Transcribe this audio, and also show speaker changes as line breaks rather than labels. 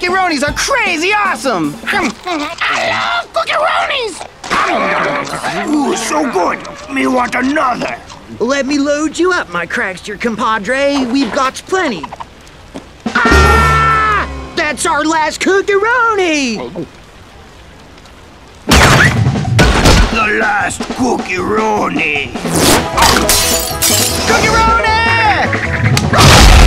cookie-ronis are crazy awesome!
I love cookie-ronis!
Ooh, so good. Me want another.
Let me load you up, my crackster compadre. We've got plenty. Ah! That's our last cookie-roni!
The last cookie-roni.
Cookie-roni!